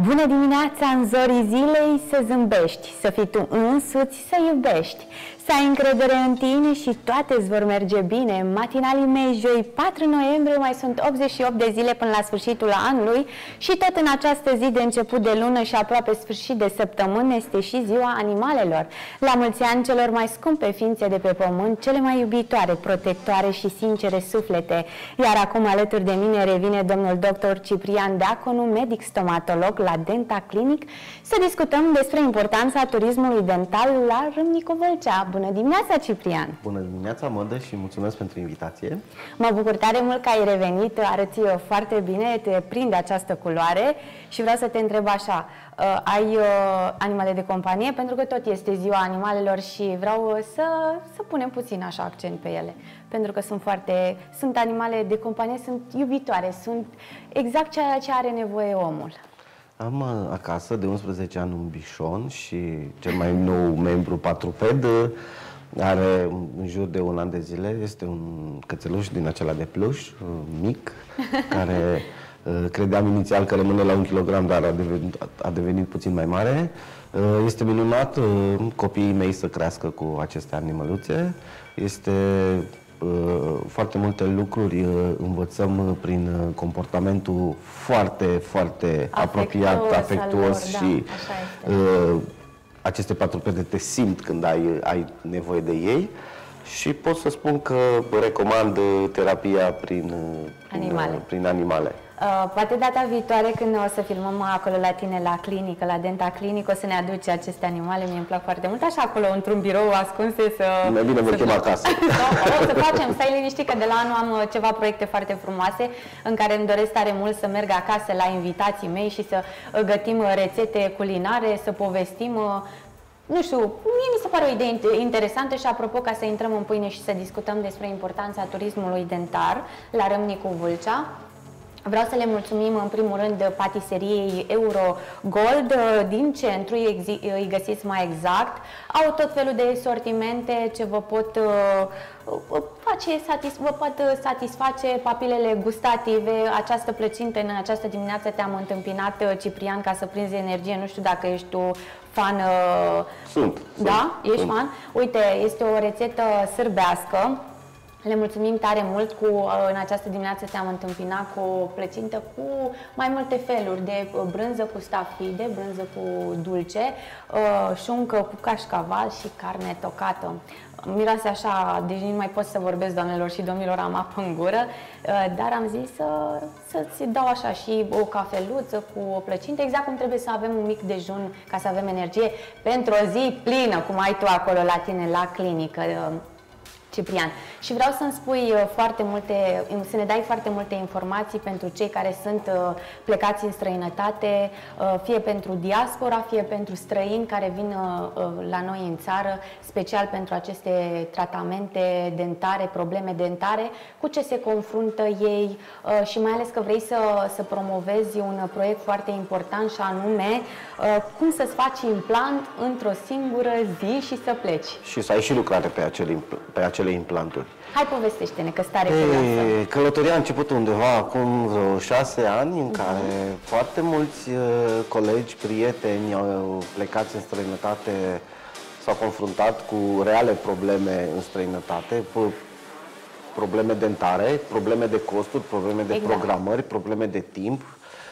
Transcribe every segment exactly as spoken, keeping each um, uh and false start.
Bună dimineața, în zorii zilei să zâmbești, să fii tu însuți, să iubești, să ai încredere în tine și toate îți vor merge bine. Matinalii mei, joi patru noiembrie, mai sunt optzeci și opt de zile până la sfârșitul anului și tot în această zi de început de lună și aproape sfârșit de săptămână este și ziua animalelor. La mulți ani celor mai scumpe ființe de pe pământ, cele mai iubitoare, protectoare și sincere suflete. Iar acum alături de mine revine domnul doctor Ciprian Deaconu, medic stomatolog la Denta Clinic, să discutăm despre importanța turismului dental la Râmnicu Vâlcea. Bună dimineața, Ciprian! Bună dimineața, Mădă, și mulțumesc pentru invitație. Mă bucur tare mult că ai revenit, arăți foarte bine, te prinde această culoare și vreau să te întreb așa, ai animale de companie? Pentru că tot este ziua animalelor și vreau să, să punem puțin așa accent pe ele. Pentru că sunt foarte, sunt animale de companie, sunt iubitoare, sunt exact ceea ce are nevoie omul. Am acasă de unsprezece ani un bișon și cel mai nou membru patruped are în jur de un an de zile. Este un cățeluș din acela de pluș, mic, care credeam inițial că rămâne la un kilogram, dar a devenit, a devenit puțin mai mare. Este minunat copiii mei să crească cu aceste animăluțe. Este foarte multe lucruri învățăm prin comportamentul foarte, foarte afectuos, apropiat, afectuos lor, și da, aceste patrupede te simt când ai, ai nevoie de ei. Și pot să spun că recomand terapia prin animale. Prin, prin animale. Uh, poate data viitoare când o să filmăm acolo la tine la clinică, la Denta Clinic, o să ne aduci aceste animale, mie îmi plac foarte mult, așa acolo într-un birou ascunse să... Mai bine vă chem acasă. O să facem, stai liniștit că de la anul am ceva proiecte foarte frumoase în care îmi doresc tare mult să merg acasă la invitații mei și să gătim rețete culinare, să povestim. Nu știu, mie mi se pare o idee interesantă și apropo, ca să intrăm în pâine și să discutăm despre importanța turismului dentar la Râmnicu Vâlcea, vreau să le mulțumim în primul rând patiseriei Euro Gold din centru, îi găsiți mai exact. Au tot felul de sortimente ce vă pot face, vă pot satisface papilele gustative. Această plăcintă în această dimineață te-am întâmpinat, Ciprian, ca să prinzi energie. Nu știu dacă ești tu fan. Sunt. Da? Sunt, Ești sunt. fan? Uite, este o rețetă sârbească. Le mulțumim tare mult. Cu, în această dimineață te-am întâmpinat cu o plăcintă cu mai multe feluri, de brânză cu stafide, brânză cu dulce, șuncă cu cașcaval și carne tocată. Miroase așa, deci nu mai pot să vorbesc, doamnelor și domnilor, am apă în gură, dar am zis să, să-ți dau așa și o cafeluță cu o plăcintă, exact cum trebuie să avem un mic dejun ca să avem energie pentru o zi plină, cum ai tu acolo la tine la clinică, Ciprian. Și vreau să-mi spui foarte multe, să ne dai foarte multe informații pentru cei care sunt plecați în străinătate, fie pentru diaspora, fie pentru străini care vin la noi în țară, special pentru aceste tratamente dentare, probleme dentare, cu ce se confruntă ei și mai ales că vrei să, să promovezi un proiect foarte important și anume cum să-ți faci implant într-o singură zi și să pleci. Și să ai și lucrare pe acele, pe acele implanturi. Hai, povestește-ne, că stare curioasă. Călătoria a început undeva acum vreo șase ani, în care uh-huh. foarte mulți uh, colegi, prieteni au plecat în străinătate, s-au confruntat cu reale probleme în străinătate, probleme dentare, probleme de costuri, probleme de exact. programări, probleme de timp.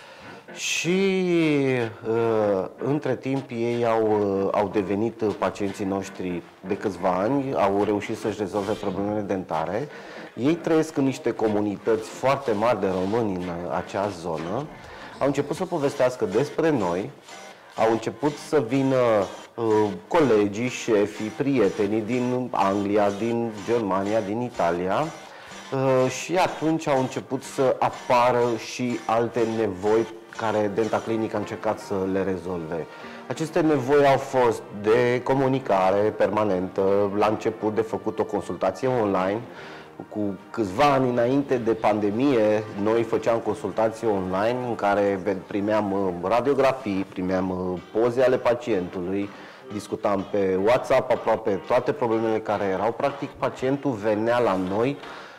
Și uh, între timp ei au, uh, au devenit pacienții noștri de câțiva ani, au reușit să-și rezolve problemele dentare. Ei trăiesc în niște comunități foarte mari de români în acea zonă. Au început să povestească despre noi, au început să vină uh, colegii, șefii, prietenii din Anglia, din Germania, din Italia. Uh, și atunci au început să apară și alte nevoi care Denta Clinic a încercat să le rezolve. Aceste nevoi au fost de comunicare permanentă, la început de făcut o consultație online. Cu câțiva ani înainte de pandemie, noi făceam consultații online în care primeam radiografii, primeam poze ale pacientului, discutam pe WhatsApp aproape toate problemele care erau. Practic, pacientul venea la noi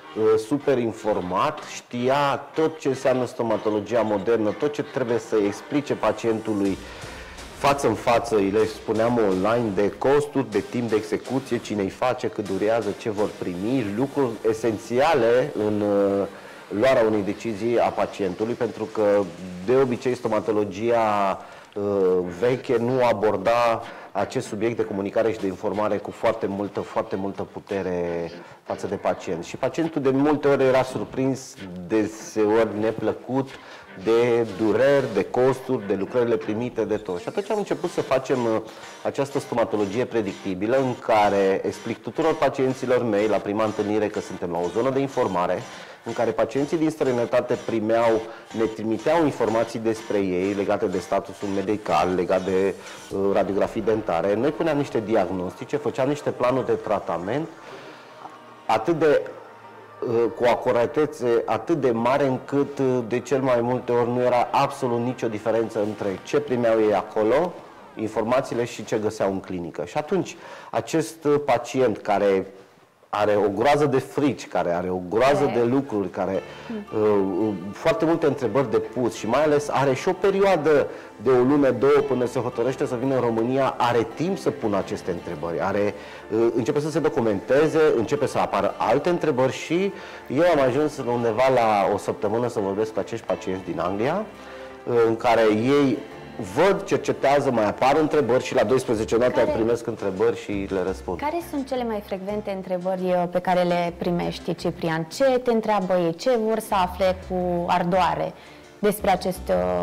super informat, știa tot ce înseamnă stomatologia modernă, tot ce trebuie să explice pacientului față în față, îi le spuneam online, de costuri, de timp de execuție, cine îi face, cât durează, ce vor primi, lucruri esențiale în uh, luarea unei decizii a pacientului, pentru că de obicei stomatologia uh, veche nu aborda acest subiect de comunicare și de informare cu foarte multă, foarte multă putere față de pacient. Și pacientul de multe ori era surprins, deseori neplăcut, de dureri, de costuri, de lucrările primite, de tot. Și atunci am început să facem această stomatologie predictibilă în care explic tuturor pacienților mei la prima întâlnire că suntem la o zonă de informare, în care pacienții din străinătate primeau, ne trimiteau informații despre ei legate de statusul medical, legate de uh, radiografii dentare. Noi puneam niște diagnostice, făceam niște planuri de tratament atât de cu o acuratețe atât de mare încât de cel mai multe ori nu era absolut nicio diferență între ce primeau ei acolo, informațiile, și ce găseau în clinică. Și atunci acest pacient care are o groază de frici, care are o groază de lucruri, care uh, foarte multe întrebări de pus și mai ales are și o perioadă de o lună, două, până se hotărăște să vină în România, are timp să pună aceste întrebări, are, uh, începe să se documenteze, începe să apară alte întrebări și eu am ajuns undeva la o săptămână să vorbesc cu acești pacienți din Anglia, uh, în care ei văd, cercetează, mai apar întrebări și la douăsprezece noaptea care... primesc întrebări și le răspund. Care sunt cele mai frecvente întrebări pe care le primești, Ciprian? Ce te întreabă ei? Ce vor să afle cu ardoare despre acest,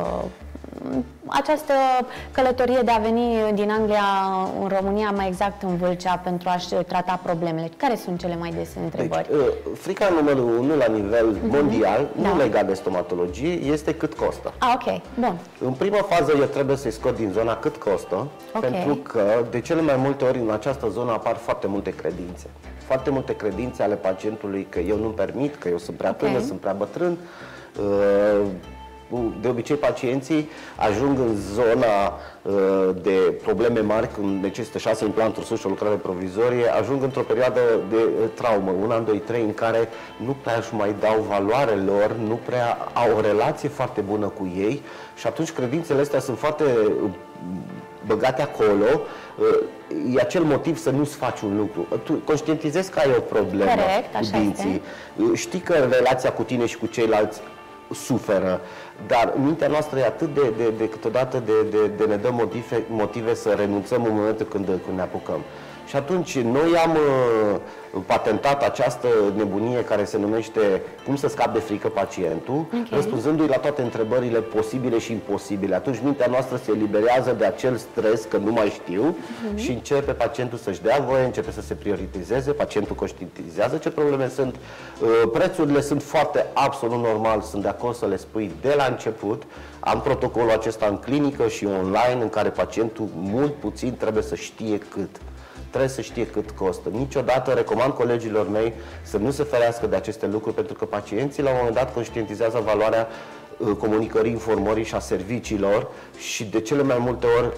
această călătorie de a veni din Anglia în România, mai exact în Vâlcea, pentru a-și trata problemele? Care sunt cele mai des întrebări? Deci, frica numărul unu la nivel uh-huh. mondial, da. nu legat de stomatologie, este cât costă. Ah, ok. Bun. În prima fază eu trebuie să-i scot din zona cât costă, okay. pentru că de cele mai multe ori în această zonă apar foarte multe credințe. Foarte multe credințe ale pacientului că eu nu-mi permit, că eu sunt prea okay. tânăr, sunt prea bătrân. De obicei, pacienții ajung în zona uh, de probleme mari, când necesită șase implanturi sus și o lucrare provizorie, ajung într-o perioadă de uh, traumă, un an, doi, trei, în care nu prea își mai dau valoare lor, nu prea au o relație foarte bună cu ei și atunci credințele astea sunt foarte uh, băgate acolo. Uh, e acel motiv să nu-ți faci un lucru. Tu conștientizezi că ai o problemă Corect, cu dinții. Este. Știi că relația cu tine și cu ceilalți suferă, dar mintea noastră e atât de, de, de câteodată de, de, de ne dă motive, motive să renunțăm în momentul când, când ne apucăm. Și atunci noi am uh, patentat această nebunie care se numește cum să scapi de frică pacientul, okay. răspunzându-i la toate întrebările posibile și imposibile. Atunci mintea noastră se eliberează de acel stres că nu mai știu uh-huh. și începe pacientul să-și dea voie, începe să se prioritizeze, pacientul conștientizează ce probleme sunt. Uh, prețurile sunt foarte absolut normal, sunt de acord să le spui de la început. Am protocolul acesta în clinică și online în care pacientul mult puțin trebuie să știe cât. Trebuie să știe cât costă. Niciodată recomand colegilor mei să nu se ferească de aceste lucruri, pentru că pacienții la un moment dat conștientizează valoarea comunicării, informării și a serviciilor și de cele mai multe ori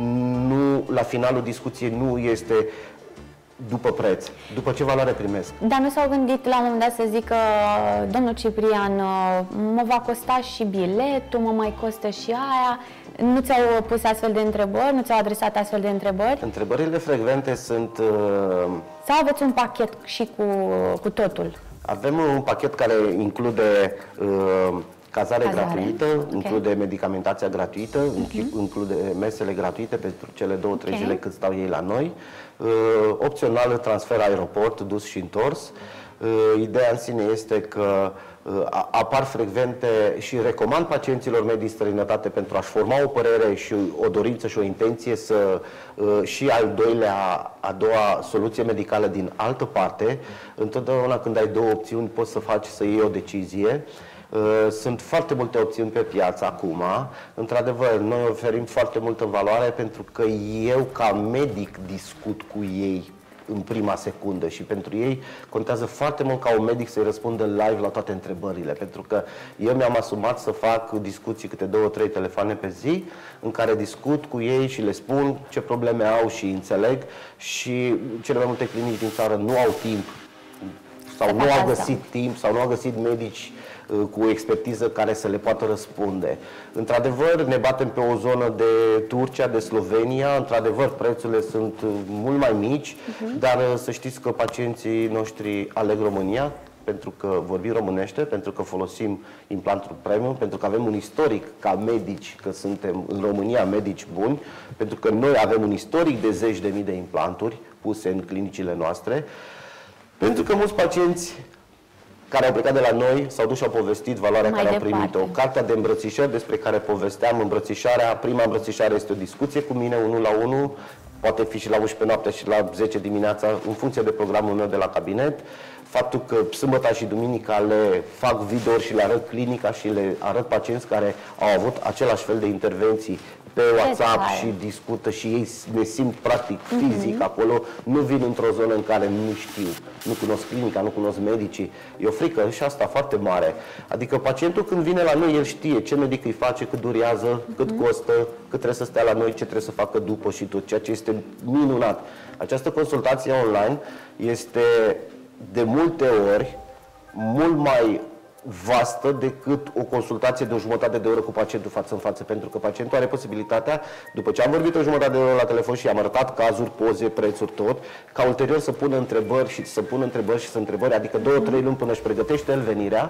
nu, la finalul discuției nu este după preț, după ce valoare primesc. Dar nu s-au gândit la un moment dat să zică, domnul Ciprian, mă va costa și biletul, mă mai costă și aia? Nu ți-au pus astfel de întrebări? Nu ți-au adresat astfel de întrebări? Întrebările frecvente sunt... Uh... Sau aveți un pachet și cu, cu totul? Avem un pachet care include uh, cazare, cazare gratuită, okay. include medicamentația gratuită, uh-huh. include mesele gratuite pentru cele două, trei okay. zile cât stau ei la noi. Uh, opțional transfer aeroport, dus și întors. Uh, ideea în sine este că uh, apar frecvente și recomand pacienților mei din străinătate pentru a-și forma o părere și o dorință și o intenție să uh, și al doilea, a doua soluție medicală din altă parte. Întotdeauna când ai două opțiuni poți să faci să iei o decizie. Sunt foarte multe opțiuni pe piață acum. Într-adevăr, noi oferim foarte multă valoare pentru că eu, ca medic, discut cu ei în prima secundă și pentru ei contează foarte mult ca un medic să-i răspundă live la toate întrebările, pentru că eu mi-am asumat să fac discuții câte două, trei telefoane pe zi în care discut cu ei și le spun ce probleme au și înțeleg, și cele mai multe clinici din țară nu au timp sau nu au găsit timp, sau nu au găsit medici cu o expertiză care să le poată răspunde. Într-adevăr, ne batem pe o zonă de Turcia, de Slovenia, într-adevăr, prețurile sunt mult mai mici, uh-huh. dar să știți că pacienții noștri aleg România, pentru că vorbim românește, pentru că folosim implantul premium, pentru că avem un istoric ca medici, că suntem în România medici buni, pentru că noi avem un istoric de zeci de mii de implanturi puse în clinicile noastre, pentru că mulți pacienți care au plecat de la noi s-au dus și au povestit valoarea mai care departe. Au primit-o. Cartea de îmbrățișări despre care povesteam, îmbrățișarea, prima îmbrățișare este o discuție cu mine, unul la unul, poate fi și la unsprezece noaptea și la zece dimineața, în funcție de programul meu de la cabinet. Faptul că sâmbăta și duminica le fac video și le arăt clinica și le arăt pacienți care au avut același fel de intervenții pe WhatsApp și discută și ei ne simt practic fizic uh-huh. acolo, nu vin într-o zonă în care nu știu, nu cunosc clinica, nu cunosc medicii. E o frică și asta foarte mare. Adică pacientul când vine la noi, el știe ce medic îi face, cât durează, uh-huh. cât costă, cât trebuie să stea la noi, ce trebuie să facă după și tot, ceea ce este minunat. Această consultație online este de multe ori mult mai vastă decât o consultație de o jumătate de oră cu pacientul față în față, pentru că pacientul are posibilitatea, după ce am vorbit o jumătate de oră la telefon și am arătat cazuri, poze, prețuri, tot, ca ulterior să pună întrebări și să pună întrebări și să întrebări, adică două, trei luni până își pregătește el venirea,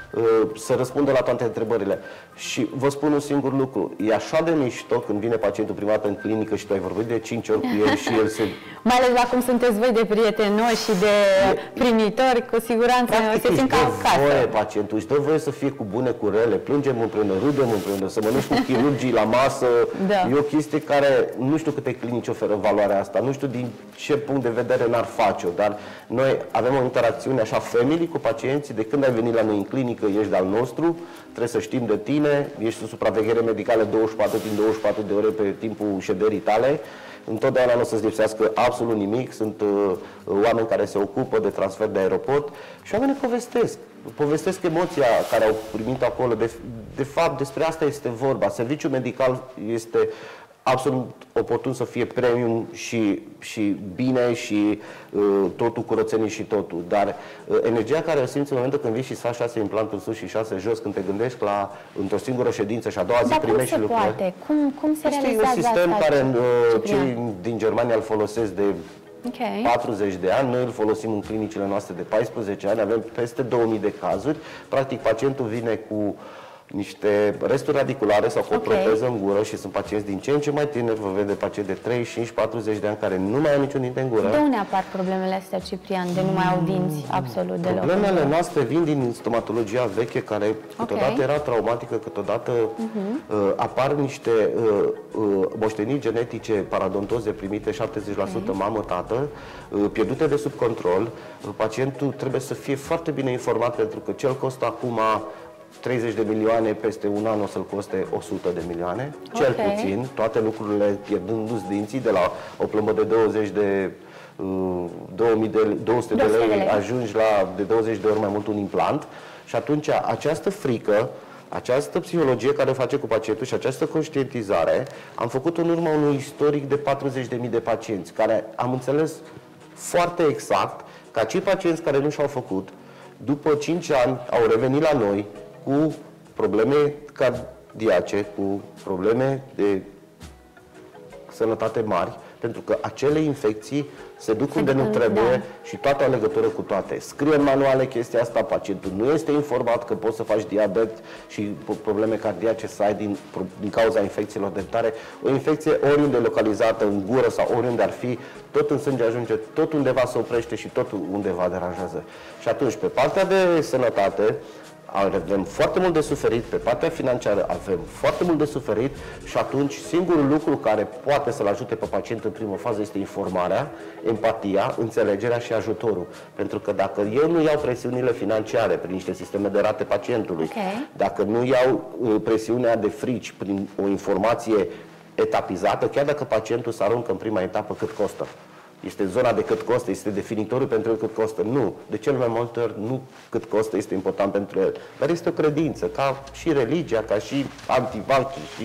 să răspundă la toate întrebările. Și vă spun un singur lucru, e așa de mișto când vine pacientul prima dată în clinică și tu ai vorbit de cinci ori cu el și el se... Mai ales la cum sunteți voi de prietenoși și de primitori, cu siguranță se simt ca acasă. Voie, pacientul își dă voie să fie cu bune, cu rele, plângem împreună, râdem împreună, să mănânci cu chirurgii la masă. Da. E o chestie care nu știu câte clinici oferă valoarea asta, nu știu din ce punct de vedere n-ar face-o, dar noi avem o interacțiune așa family cu pacienții, de când ai venit la noi în clinică, ești de-al nostru, trebuie să știm de tine, ești în supraveghere medicală douăzeci și patru din douăzeci și patru de ore pe timpul șederii tale, întotdeauna nu o să-ți lipsească absolut nimic, sunt uh, oameni care se ocupă de transfer de aeroport și oamenii povestesc, povestesc emoția care au primit acolo, de, de fapt despre asta este vorba, serviciul medical este absolut oportun să fie premium și, și bine și uh, totul curățenie și totul, dar uh, energia care o simți în momentul când vii și să faci șase implanturi sus și șase jos, când te gândești la într-o singură ședință și a doua zi dar primești și lucruri. Poate? Cum, cum se este realizează un sistem asta, care uh, cei din Germania îl folosesc de okay. patruzeci de ani, noi îl folosim în clinicile noastre de paisprezece ani, avem peste două mii de cazuri, practic pacientul vine cu niște resturi radiculare sau cu o okay. proteză în gură și sunt pacienți din ce în ce mai tineri, vă vede pacienți de treizeci și cinci patruzeci de ani care nu mai au niciun dinte în gură. De unde apar problemele astea, Ciprian, de nu mai au dinți absolut deloc? Problemele noastre vin din stomatologia veche, care câteodată okay. era traumatică, câteodată uh-huh. uh, apar niște uh, uh, moșteniri genetice, paradontoze primite șaptezeci la sută okay. mamă-tată, uh, pierdute de sub control. Uh, pacientul trebuie să fie foarte bine informat, pentru că cel costă acum treizeci de milioane, peste un an o să-l coste o sută de milioane, cel okay. puțin, toate lucrurile pierdându-ți dinții, de la o plombă de douăzeci de uh, două mii de, două sute de lei, ajungi la de douăzeci de ori mai mult un implant și atunci această frică, această psihologie care o face cu pacientul și această conștientizare am făcut în urma unui istoric de patruzeci de mii de pacienți, care am înțeles foarte exact că acei pacienți care nu și-au făcut, după cinci ani au revenit la noi cu probleme cardiace, cu probleme de sănătate mari, pentru că acele infecții se duc unde nu trebuie da. și toate au legătură cu toate. Scrie în manuale chestia asta, pacientul nu este informat că poți să faci diabet și probleme cardiace să ai din, din cauza infecțiilor dentare. O infecție oriunde localizată, în gură sau oriunde ar fi, tot în sânge ajunge, tot undeva se oprește și tot undeva deranjează. Și atunci, pe partea de sănătate, avem foarte mult de suferit, pe partea financiară avem foarte mult de suferit și atunci singurul lucru care poate să-l ajute pe pacient în primă fază este informarea, empatia, înțelegerea și ajutorul. Pentru că dacă eu nu iau presiunile financiare prin niște sisteme de rate pacientului, okay. dacă nu iau presiunea de frici prin o informație etapizată, chiar dacă pacientul se aruncă în prima etapă cât costă. Este zona de cât costă, este definitoriu pentru el cât costă. Nu. De cel mai multe ori nu cât costă este important pentru el. Dar este o credință, ca și religia, ca și antibanchi și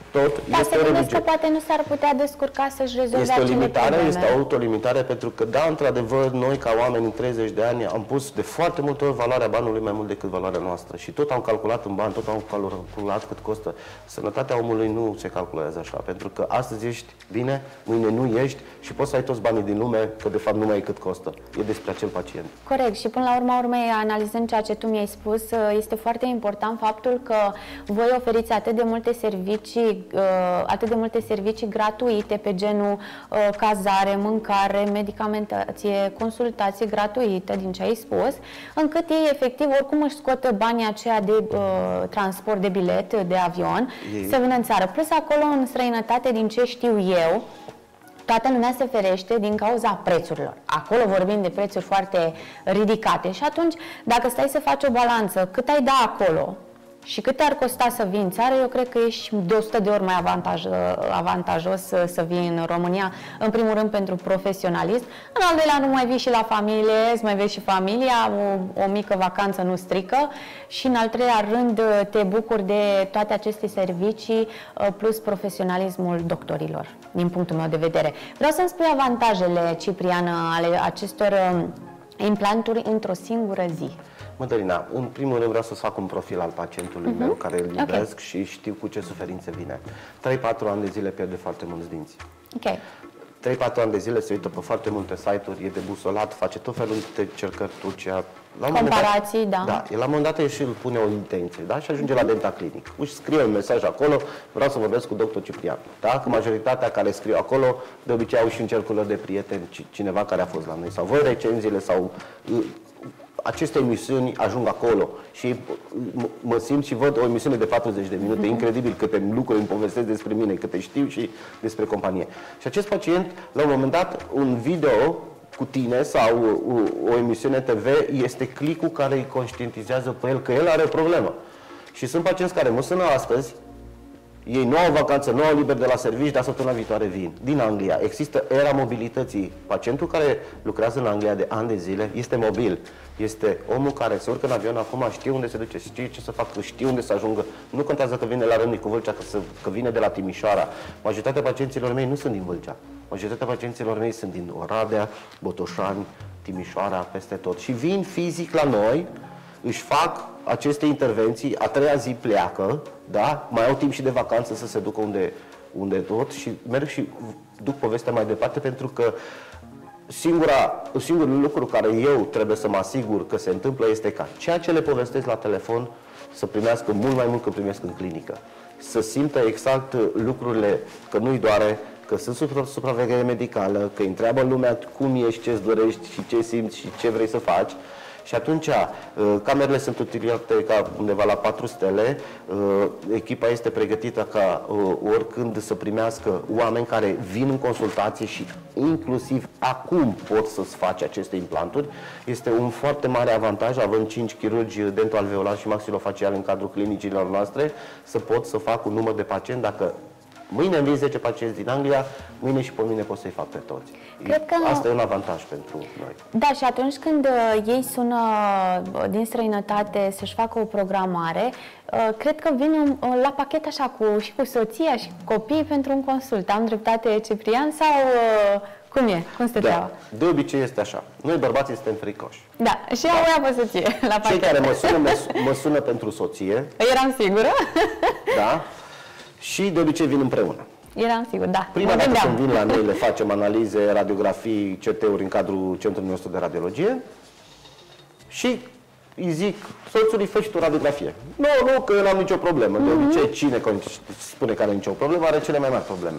tot Dar este se o gândesc că religie. poate nu s-ar putea descurca să-și rezolve Este o acele limitare, probleme. este o autolimitare, pentru că, da, într-adevăr, noi, ca oameni în treizeci de ani, am pus de foarte multe ori valoarea banului mai mult decât valoarea noastră. Și tot am calculat în bani, tot am calculat cât costă. Sănătatea omului nu se calculează așa, pentru că astăzi ești bine, mâine nu ești și poți să ai toți banii din lume, că de fapt nu mai e cât costă. E despre acel pacient. Corect. Și până la urma urmei, analizând ceea ce tu mi-ai spus, este foarte important faptul că voi oferiți atât de multe servicii, atât de multe servicii gratuite pe genul cazare, mâncare, medicamentație, consultație gratuită, din ce ai spus, încât ei efectiv oricum își scotă banii aceia de uh, transport, de bilet, de avion, ei. Să vină în țară. Plus acolo în străinătate, din ce știu eu, toată lumea se ferește din cauza prețurilor. Acolo vorbim de prețuri foarte ridicate și atunci, dacă stai să faci o balanță, cât ai da acolo și cât te-ar costa să vii în țară, eu cred că ești de o sută de ori mai avantaj, avantajos să, să vii în România, în primul rând pentru profesionalism, în al doilea nu mai vii și la familie, îți mai vezi și familia, o, o mică vacanță nu strică și în al treilea rând te bucuri de toate aceste servicii plus profesionalismul doctorilor, din punctul meu de vedere. Vreau să-mi spui avantajele, Ciprian, ale acestor implanturi într-o singură zi. Mădălina, în primul rând vreau să-ți fac un profil al pacientului uh-huh. meu, care îl iubesc okay. și știu cu ce suferințe vine. trei patru ani de zile pierde foarte mulți dinți. Okay. trei patru ani de zile se uită pe foarte multe site-uri, e debusolat, face tot felul de cercări Turcia. Comparații, dat, da. Da, el la un moment dat și îl pune o intenție, da? Și ajunge uh-huh. la Denta Clinic. Își scrie un mesaj acolo, vreau să vorbesc cu doctor Ciprian. Da? Că majoritatea care scriu acolo, de obicei au și în cercurile de prieteni cineva care a fost la noi. Sau voi recenziile sau... Aceste emisiuni ajung acolo și mă simt și văd o emisiune de patruzeci de minute, uh-huh. incredibil câte lucruri îmi povestesc despre mine, câte știu și despre companie. Și acest pacient, la un moment dat, un video cu tine sau o, o emisiune T V este clicul care îi conștientizează pe el că el are o problemă. Și sunt pacienți care mă sună astăzi, ei nu au vacanță, nu au liber de la servici, dar săptămâna viitoare vin. Din Anglia. Există era mobilității. Pacientul care lucrează în Anglia de ani de zile este mobil. Este omul care se urcă în avion acum, știe unde se duce, știe ce să facă, știe unde să ajungă. Nu contează că vine la Râmnicu Vâlcea, că, să, că vine de la Timișoara. Majoritatea pacienților mei nu sunt din Vâlcea. Majoritatea pacienților mei sunt din Oradea, Botoșani, Timișoara, peste tot. Și vin fizic la noi, își fac aceste intervenții, a treia zi pleacă, da? Mai au timp și de vacanță să se ducă unde, unde tot și merg și duc povestea mai departe, pentru că singura, singurul lucru care eu trebuie să mă asigur că se întâmplă este ca ceea ce le povestesc la telefon să primească mult mai mult cât primesc în clinică. Să simtă exact lucrurile, că nu-i doare, că sunt sub supraveghere medicală, că îi întreabă lumea cum ești, ce-ți dorești și ce simți și ce vrei să faci. Și atunci, camerele sunt utilizate ca undeva la patru stele, echipa este pregătită ca oricând să primească oameni care vin în consultație și inclusiv acum pot să-ți faci aceste implanturi. Este un foarte mare avantaj, având cinci chirurgi dentoalveolar și maxilofacial în cadrul clinicilor noastre, să pot să fac un număr de pacienți. Dacă mâine îmi vin zece pacienți din Anglia, mâine și pe mine pot să-i fac pe toți. Cred că... Asta e un avantaj pentru noi. Da, și atunci când uh, ei sună din străinătate să-și facă o programare, uh, cred că vin uh, la pachet așa cu, și cu soția și cu copiii pentru un consult. Am dreptate, Ciprian, sau uh, cum e? Cum stă treaba? Da, de obicei este așa. Noi bărbații suntem fricoși. Da, și eu o iau pe soție la pachet. Cei care mă sună, mă, mă sună pentru soție. Eram sigură. Da. Și de obicei vin împreună. Eram sigur, da. Prima dată când vin la noi le facem analize, radiografii, C T-uri în cadrul centrului nostru de radiologie și îi zic, soțului, fă și tu radiografie. Nu, nu, că eu n-am nicio problemă. De obicei, cine spune că are nicio problemă, are cele mai mari probleme.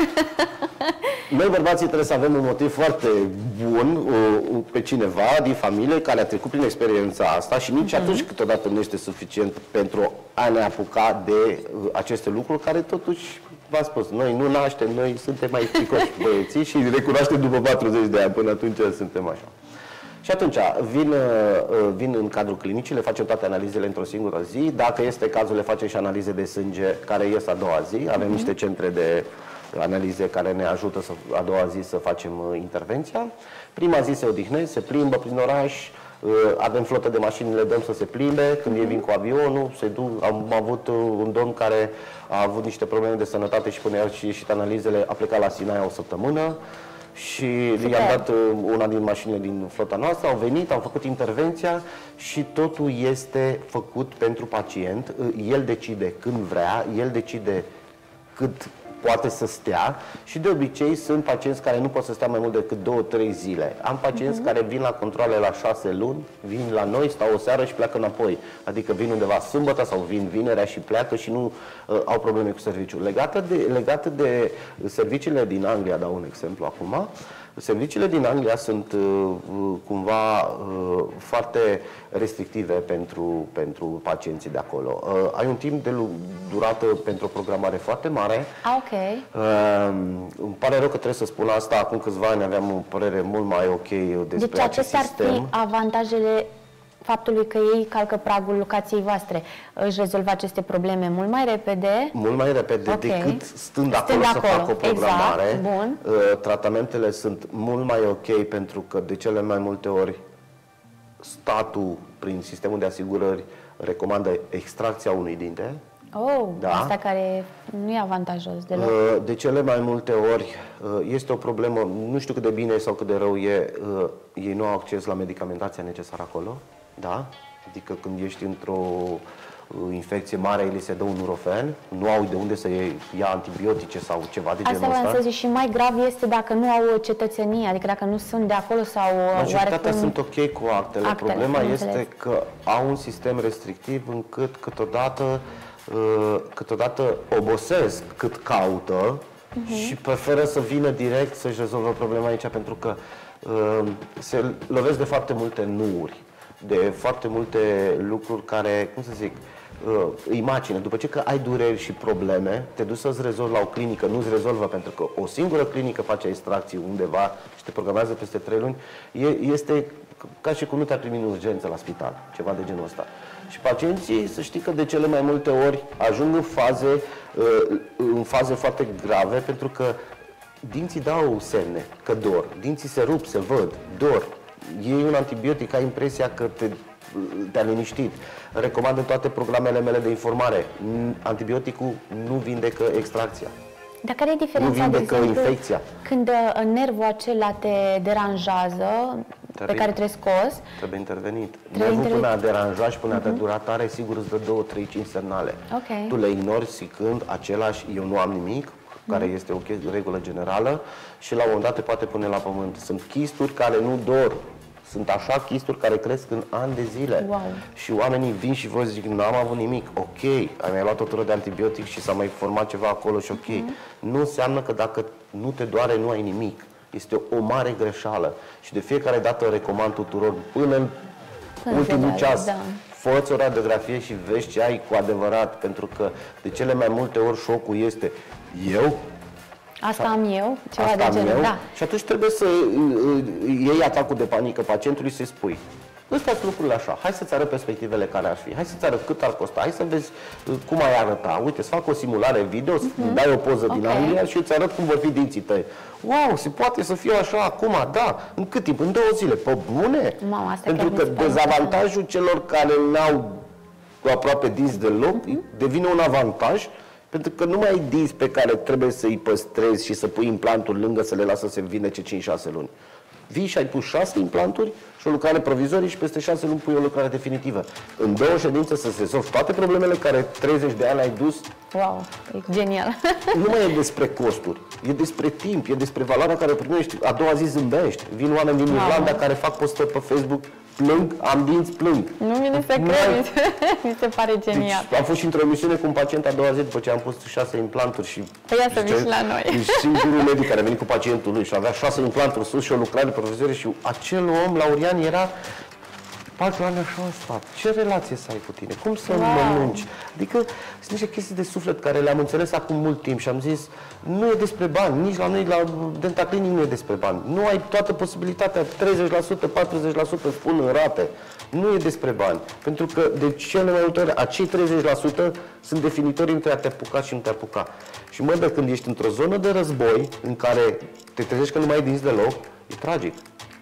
Noi, bărbații, trebuie să avem un motiv foarte bun uh, pe cineva din familie care a trecut prin experiența asta și nici uh-huh. atunci câteodată nu este suficient pentru a ne apuca de uh, aceste lucruri care totuși, v-am spus, noi nu naștem, noi suntem mai fricoși băieții și recunoaștem după patruzeci de ani, până atunci suntem așa. Și atunci vin, vin în cadrul clinicii, le facem toate analizele într-o singură zi. Dacă este cazul, le facem și analize de sânge care ies a doua zi. Avem uh-huh. niște centre de analize care ne ajută să, a doua zi să facem intervenția. Prima zi se odihnesc, se plimbă prin oraș, avem flotă de mașini, le dăm să se plimbe, când ei vin cu avionul, se duc. Am avut un domn care a avut niște probleme de sănătate și până și ieșit analizele, a plecat la Sinaia o săptămână și i-am dat una din mașinile din flota noastră, au venit, au făcut intervenția și totul este făcut pentru pacient. El decide când vrea, el decide cât poate să stea și de obicei sunt pacienți care nu pot să stea mai mult decât două trei zile. Am pacienți uh-huh. care vin la controale la șase luni, vin la noi, stau o seară și pleacă înapoi. Adică vin undeva sâmbătă sau vin vinerea și pleacă și nu uh, au probleme cu serviciul. Legată de, legată de serviciile din Anglia, dau un exemplu acum, serviciile din Anglia sunt uh, cumva uh, foarte restrictive pentru, pentru pacienții de acolo. Uh, ai un timp de durată pentru o programare foarte mare. Ah, ok. Uh, îmi pare rău că trebuie să spun asta. Acum câțiva ani aveam o părere mult mai ok despre deci, acest sistem. Deci acestea ar fi avantajele faptului că ei calcă pragul locației voastre. Își rezolvă aceste probleme mult mai repede. Mult mai repede okay. decât stând acolo, stând acolo să facă o programare. Exact. Bun. Uh, tratamentele sunt mult mai ok pentru că de cele mai multe ori statul, prin sistemul de asigurări, recomandă extracția unui dinte. Oh, da. Asta care nu e avantajos deloc. De cele mai multe ori este o problemă, nu știu cât de bine sau cât de rău e, ei nu au acces la medicamentația necesară acolo, da? Adică când ești într-o infecție mare, li se dă un Nurofen, nu au de unde să ia antibiotice sau ceva de genul ăsta. Asta vreau să zic, și mai grav este dacă nu au cetățenie, adică dacă nu sunt de acolo sau majoritatea oarecum... sunt ok cu actele. actele Problema este înțeles. că au un sistem restrictiv încât câteodată câteodată obosesc cât caută uh-huh. și preferă să vină direct să-și rezolvă problema aici, pentru că uh, se lovesc de foarte multe nuuri, de foarte multe lucruri care, cum să zic, uh, îi macină. După ce că ai dureri și probleme, te duci să-ți rezolvi la o clinică, nu-ți rezolvă, pentru că o singură clinică face extracții undeva și te programează peste trei luni, este ca și cum nu te-ar primi în urgență la spital, ceva de genul ăsta. Și pacienții, să știi că de cele mai multe ori ajung în faze, în faze foarte grave, pentru că dinții dau semne că dor, dinții se rup, se văd, dor. Iei un antibiotic, ai impresia că te, te-a liniștit. Recomand în toate programele mele de informare, antibioticul nu vindecă extracția. Dar care e diferența, nu vindecă de exemplu, infecția. Când nervul acela te deranjează, trebuie, pe care trebuie scos? Trebuie intervenit. Nervul intervenit. Până a deranja și până uh-huh. a te dura tare, sigur îți dă două, trei, cinci semnale. Okay. Tu le ignori zicând același, eu nu am nimic, uh-huh. care este o regulă generală, și la un moment dat te poate pune la pământ. Sunt chisturi care nu dor. Sunt așa chisturi care cresc în ani de zile. Wow. Și oamenii vin și vă zic, nu am avut nimic. Ok, ai mai luat o tură de antibiotic și s-a mai format ceva acolo și ok. Uh-huh. Nu înseamnă că dacă nu te doare, nu ai nimic. Este o mare greșeală. Și de fiecare dată recomand tuturor, până în până ultimul de ceas, da. Fă-ți o radiografie și vezi ce ai cu adevărat. Pentru că de cele mai multe ori șocul este, eu Asta am eu, ceva Asta de genul, da. Și atunci trebuie să iei atacul de panică pacientului, să-i spui: ăstea sunt lucrurile așa, hai să-ți arăt perspectivele care ar fi, hai să-ți arăt cât ar costa, hai să vezi cum ai arăta, uite, să fac o simulare video, să uh-huh. dai o poză okay. din Anglia și îți arăt cum vor fi dinții tăi. Wow, se poate să fie așa acum, da, în cât timp? În două zile, pe bune? Mama, asta pentru că dezavantajul celor care n-au aproape dinți deloc uh-huh. devine un avantaj. Pentru că nu mai ai dinți pe care trebuie să îi păstrezi și să pui implanturi lângă să le lasă să se vindece cinci șase luni. Vii și ai pus șase implanturi și o lucrare provizorie și peste șase luni pui o lucrare definitivă. În două ședințe să se rezolvi toate problemele care treizeci de ani ai dus. Wow, e genial. Nu mai e despre costuri, e despre timp, e despre valoarea care o primești. A doua zi zâmbești. Vin oameni din wow. Irlanda care fac postări pe Facebook: plâng, am dinți, plâng. Nu mi se crede, mi se pare genial. Deci, am fost și într-o emisiune cu un pacient a doua zi după ce am pus șase implanturi și... Păi ia să vii și la noi. Și singurul medic care a venit cu pacientul lui și avea șase implanturi sus și o lucrare provizorie și acel om, Laurian, era... patru ani așa în stat. Ce relație să ai cu tine? Cum să wow. mănânci? Adică sunt niște chestii de suflet care le-am înțeles acum mult timp și am zis, nu e despre bani, nici la noi la Dental Clinic nu e despre bani. Nu ai toată posibilitatea, treizeci la sută, patruzeci la sută spun în rate. Nu e despre bani. Pentru că de cele mai multe ori, acei treizeci la sută sunt definitorii între a te apuca și nu te apuca. Și mă, de când ești într-o zonă de război în care te trezești că nu mai ai dinți deloc, e tragic.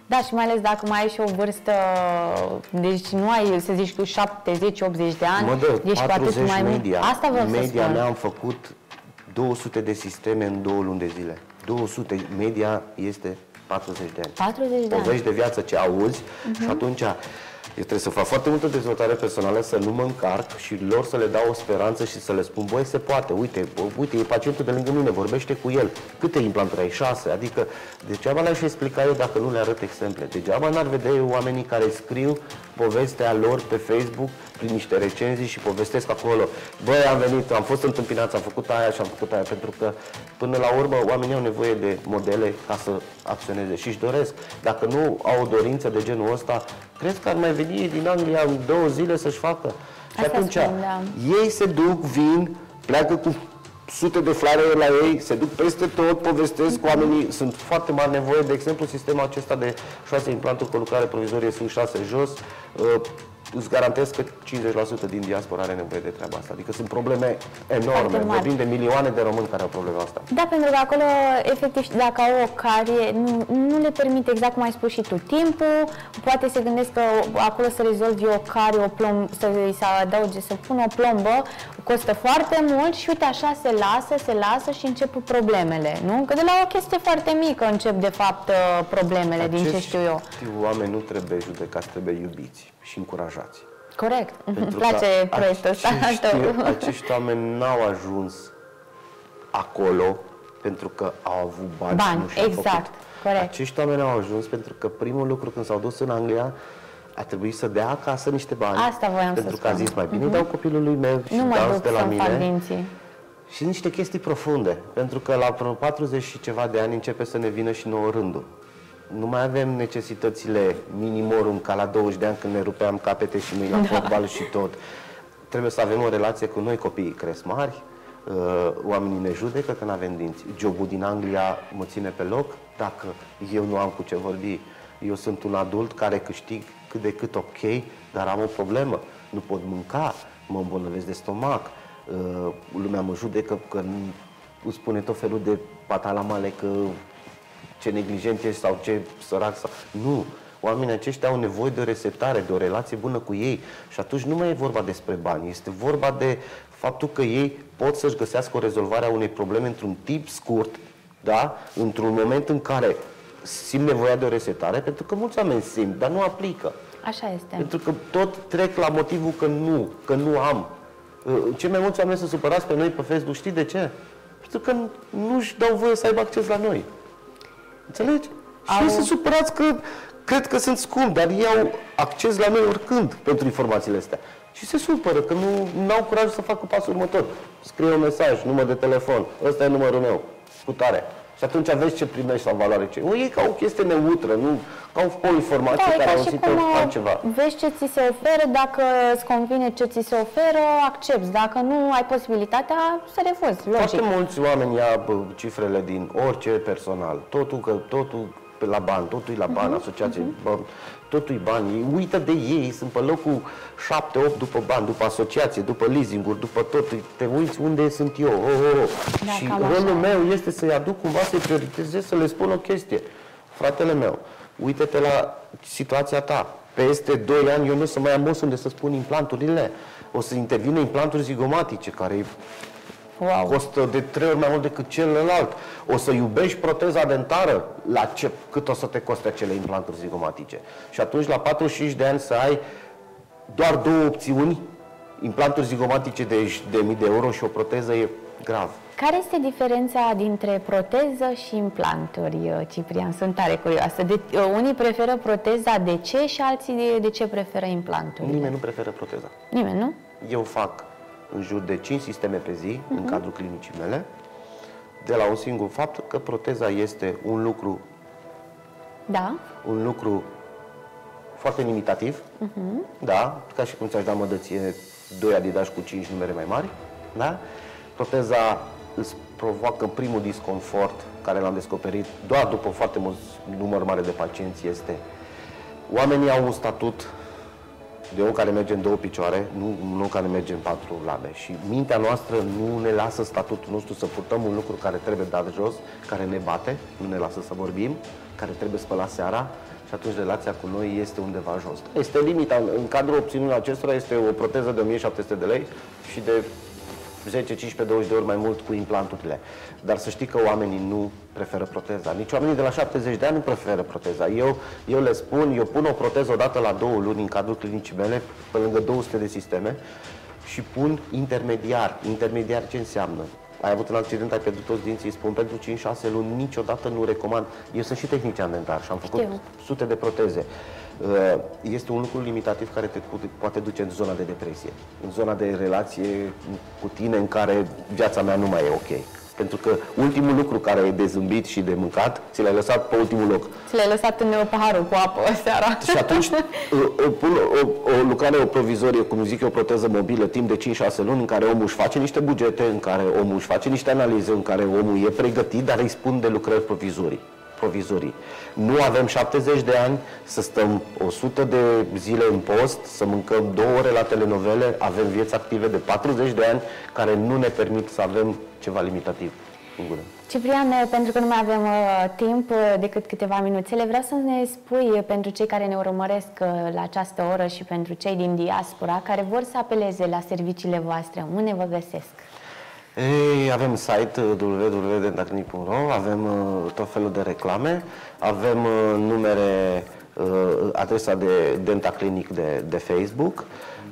Da, și mai ales dacă mai ai și o vârstă, deci nu ai, să zici, cu șaptezeci optzeci de ani, mă dă, deci cu atât mai media. Asta vreau media să spun. mea am făcut două sute de sisteme în două luni de zile. două sute, media este patruzeci de ani. patruzeci de ani. Povești de viață ce auzi uh-huh. și atunci eu trebuie să fac foarte multă dezvoltare personală, să nu mă încarc și lor să le dau o speranță și să le spun, băi, se poate, uite, uite, e pacientul de lângă mine, vorbește cu el. Câte implanturi ai? Șase. Adică, degeaba le-aș explica eu dacă nu le arăt exemple. Degeaba n-ar vedea eu oamenii care scriu povestea lor pe Facebook prin niște recenzii și povestesc acolo. Băi, am venit, am fost întâmpinați, am făcut aia și am făcut aia, pentru că până la urmă oamenii au nevoie de modele ca să acționeze și își doresc. Dacă nu au o dorință de genul ăsta, crezi că ar mai veni din Anglia în două zile să-și facă? Și Asta atunci spun, da. ei se duc, vin, pleacă cu sute de flyere la ei, se duc peste tot, povestesc cu oamenii, sunt foarte mari nevoie. De exemplu, sistemul acesta de șase implanturi cu lucrare provizorie sus, șase jos, uh, îți garantez că cincizeci la sută din diaspora are nevoie de treaba asta. Adică sunt probleme enorme. Vorbim de milioane de români care au problema asta. Da, pentru că acolo, efectiv, dacă au o carie, nu, nu le permite, exact cum ai spus și tu, timpul. Poate se gândesc că acolo să rezolvi o carie, o plomb, să îi se adauge, să pună o plombă, costă foarte mult și uite așa se lasă, se lasă și încep problemele, nu? Că de la o chestie foarte mică încep, de fapt, problemele, acești, din ce știu eu. Oameni nu trebuie judecați, trebuie iubiți și încurajați. Corect. Îmi place proiectul ăsta. Acești oameni n-au ajuns acolo pentru că au avut bani, bani și nu și-au exact, făcut. corect. Acești oameni au ajuns pentru că primul lucru când s-au dus în Anglia a trebuit să dea acasă niște bani. Asta voiam pentru să că a zis, mai bine uh-huh. dau copilului meu și nu mă dau duc de la mine. Fac dinții. Și niște chestii profunde, pentru că la patruzeci și ceva de ani începe să ne vină și nouă rândul. Nu mai avem necesitățile minimorum ca la douăzeci de ani când ne rupeam capete și mâini la da. fotbal și tot. Trebuie să avem o relație cu noi, copiii cresc mari, oamenii ne judecă că nu avem dinți. Jobul din Anglia mă ține pe loc dacă eu nu am cu ce vorbi. Eu sunt un adult care câștig cât de cât ok, dar am o problemă. Nu pot mânca, mă îmbolnăvesc de stomac, lumea mă judecă că îmi spune tot felul de patalamale că ce neglijent ești sau ce sărac sau... Nu! Oamenii aceștia au nevoie de o resetare, de o relație bună cu ei. Și atunci nu mai e vorba despre bani, este vorba de faptul că ei pot să-și găsească o rezolvare a unei probleme într-un timp scurt, da? Într-un moment în care simt nevoia de o resetare, pentru că mulți oameni simt, dar nu aplică. Așa este. Pentru că tot trec la motivul că nu, că nu am. Cei mai mulți oameni se supărați pe noi pe Facebook, știi de ce? Pentru că nu-și dau voie să aibă acces la noi. Înțelegi? Au... Și ei sunt supărați că cred că sunt scumpi, dar ei au acces la noi oricând pentru informațiile astea. Și se supără că nu au curaj să facă pasul următor. Scrie un mesaj, număr de telefon, ăsta e numărul meu, cu tare. Și atunci vezi ce primești sau valoare ce. O iei ca o chestie neutră, nu ca o informație da, care au auzită altceva. Vezi ce ți se oferă, dacă îți convine ce ți se oferă, accepți. Dacă nu ai posibilitatea, să refuzi, logic. Foarte mulți oameni ia cifrele din orice personal. Totul, că, totul la bani, totul e la bani, uh-huh. asociație, uh-huh. bă, totul e bani. Ei uită de ei, sunt pe locul șapte opt după bani, după asociație, după leasing-uri, după tot. Te uiți unde sunt eu. Oh, oh, oh. Da, și rolul meu este să-i aduc cumva, să-i prioritizez, să le spun o chestie. Fratele meu, uite-te la situația ta. Peste doi ani eu nu o să mai am os unde să spun implanturile. O să intervină implanturi zigomatice, care wow. costă de trei ori mai mult decât celălalt. O să iubești proteza dentară, la ce, cât o să te coste acele implanturi zigomatice. Și atunci, la patruzeci și cinci de ani, să ai doar două opțiuni, implanturi zigomatice de, de mii de euro și o proteză, e grav. Care este diferența dintre proteză și implanturi, Ciprian? Sunt tare curioasă. De, unii preferă proteza, de ce? Și alții de, de ce preferă implanturile? Nimeni nu preferă proteza. Nimeni, nu? Eu fac în jur de cinci sisteme pe zi, uh-huh. în cadrul clinicii mele, de la un singur fapt că proteza este un lucru, da. un lucru foarte limitativ, uh-huh. da, ca și cum ți-aș da mădăție doi Adidas cu cinci numere mai mari, da? Proteza îți provoacă primul disconfort, care l-am descoperit doar după foarte mult număr mare de pacienți, este oamenii au un statut de om care merge în două picioare, nu, nu care merge în patru labe. Și mintea noastră nu ne lasă statutul nostru să purtăm un lucru care trebuie dat jos, care ne bate, nu ne lasă să vorbim, care trebuie spălat seara, și atunci relația cu noi este undeva jos. Este limita. În cadrul opțiunii acestora este o proteză de o mie șapte sute de lei și de zece, cincisprezece, douăzeci de ori mai mult cu implanturile. Dar să știi că oamenii nu preferă proteza. Nici oamenii de la șaptezeci de ani nu preferă proteza. Eu, eu le spun, eu pun o proteză odată la două luni în cadrul clinicii mele, pe lângă două sute de sisteme, și pun intermediar. Intermediar ce înseamnă? Ai avut un accident, ai pierdut toți dinții, îi spun pentru cinci șase luni, niciodată nu recomand. Eu sunt și tehnician dentar și am făcut Știu. sute de proteze. Este un lucru limitativ care te poate duce în zona de depresie, în zona de relație cu tine în care viața mea nu mai e ok. Pentru că ultimul lucru care e de zâmbit și de mâncat, ți l-ai lăsat pe ultimul loc. Ți l-ai lăsat în paharul cu apă seara. Și atunci pun o, o lucrare, o provizorie, cum zic eu, o proteză mobilă, timp de cinci șase luni, în care omul își face niște bugete, în care omul își face niște analize, în care omul e pregătit, dar îi spun de lucrări provizorii. provizorii. Nu avem șaptezeci de ani să stăm o sută de zile în post, să mâncăm două ore la telenovele, avem vieți active de patruzeci de ani care nu ne permit să avem ceva limitativ în gură. Ciprian, pentru că nu mai avem uh, timp uh, decât câteva minuțele, vreau să ne spui uh, pentru cei care ne urmăresc uh, la această oră și pentru cei din diaspora care vor să apeleze la serviciile voastre, unde vă găsesc? Ei, avem site w w w punct dentaclinic punct r o, avem uh, tot felul de reclame, avem uh, numere, uh, adresa de Dentaclinic de, de Facebook.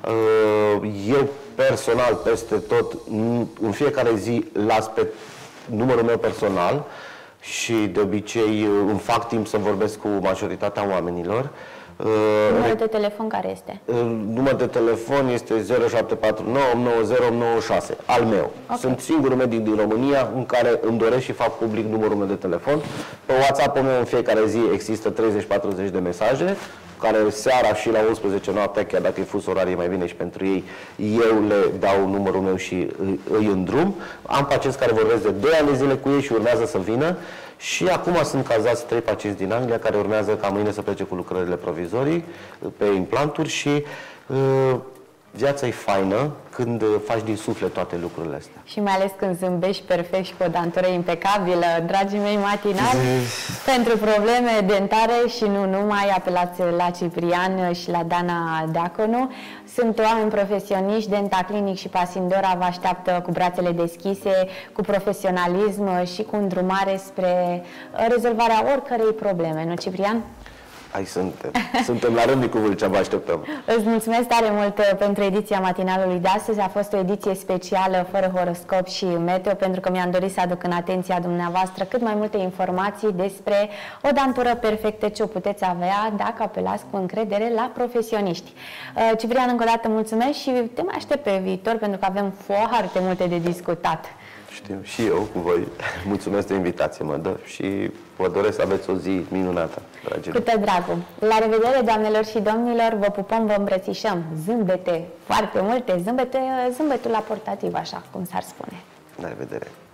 Uh, eu personal, peste tot, în fiecare zi las pe numărul meu personal și de obicei uh, îmi fac timp să vorbesc cu majoritatea oamenilor. Uh, Numărul de telefon care este? Uh, numărul de telefon este zero șapte patru nouă opt nouă zero opt nouă șase, al meu. Okay. Sunt singurul medic din România în care îmi doresc și fac public numărul meu de telefon. Pe WhatsApp-ul meu în fiecare zi există treizeci patruzeci de mesaje, care seara și la unsprezece noaptea, chiar dacă e fus orarie mai bine și pentru ei, eu le dau numărul meu și îi, îi îndrum. Am pacienți care vorbesc de doi ani de zile cu ei și urmează să vină. Și acum sunt cazați trei pacienți din Anglia care urmează ca mâine să plece cu lucrările provizorii pe implanturi și uh, viața e faină când faci din suflet toate lucrurile astea. Și mai ales când zâmbești perfect și cu o dantură impecabilă. Dragii mei matinali, pentru probleme dentare și nu numai, apelați la Ciprian și la Dana Deaconu. Sunt oameni profesioniști, Dentaclinic și Pasindora vă așteaptă cu brațele deschise, cu profesionalism și cu îndrumare spre rezolvarea oricărei probleme. Nu, Ciprian? Hai, suntem. Suntem la rând cu Vâlcea, vă așteptăm. Îți mulțumesc tare mult pentru ediția matinalului de astăzi. A fost o ediție specială, fără horoscop și meteo, pentru că mi-am dorit să aduc în atenția dumneavoastră cât mai multe informații despre o dantură perfectă ce o puteți avea dacă apelați cu încredere la profesioniști. Ciprian, încă o dată mulțumesc și te mai aștept pe viitor, pentru că avem foarte multe de discutat. Știu, și eu cu voi. Mulțumesc de invitație, mă dă, și vă doresc să aveți o zi minunată, dragilor. Cu tot dragul. La revedere, doamnelor și domnilor, vă pupăm, vă îmbrățișăm. Zâmbete, foarte multe zâmbete, zâmbetul la portativ, așa cum s-ar spune. La revedere.